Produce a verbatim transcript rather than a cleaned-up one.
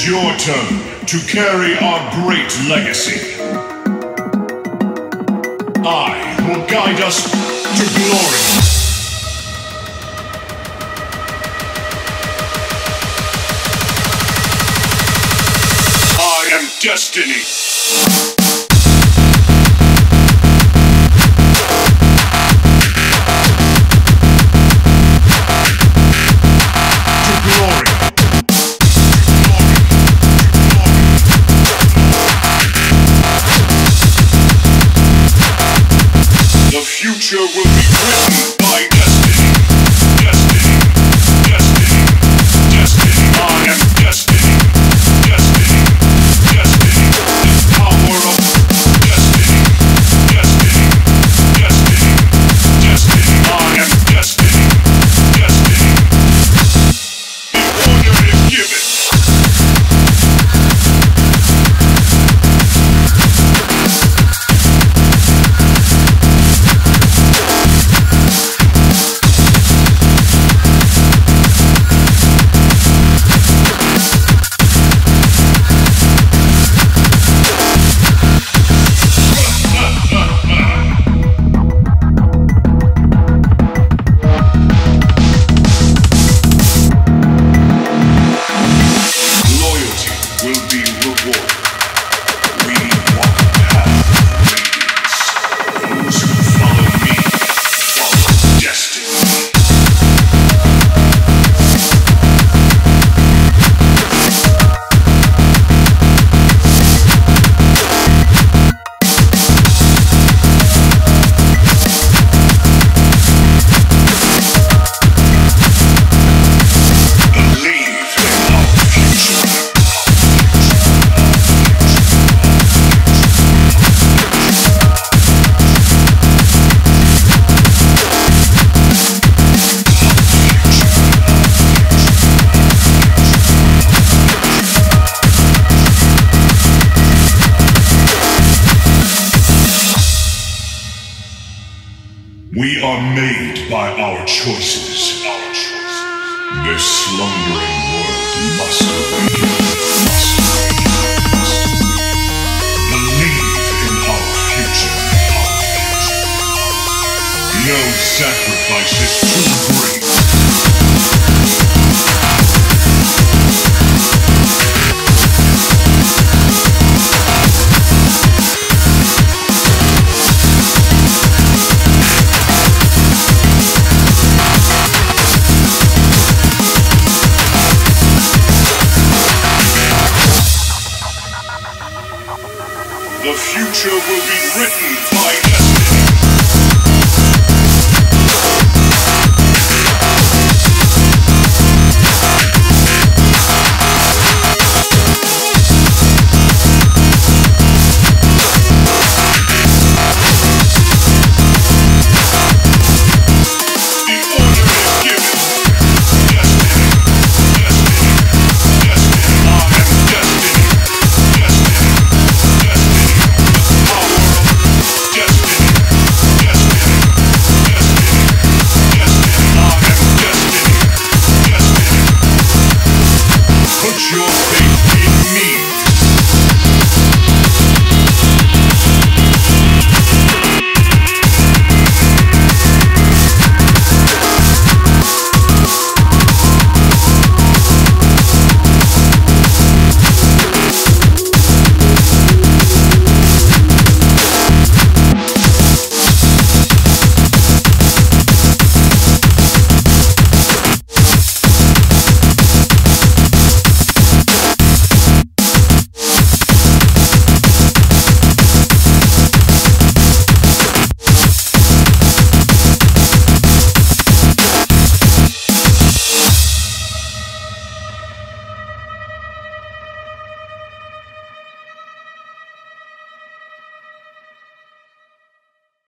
your turn to carry our great legacy. I will guide us to glory. I am destiny. Future will be written by destiny. Destiny. Destiny. Destiny. I am destiny. Destiny. Destiny. The power of destiny. Destiny. Destiny. Destiny. I am destiny. Destiny. The order is given. We are made by our choices. Our choices. This slumbering world must awaken. Must awaken. Believe in our future. Our future. No sacrifice is too great. The future will be written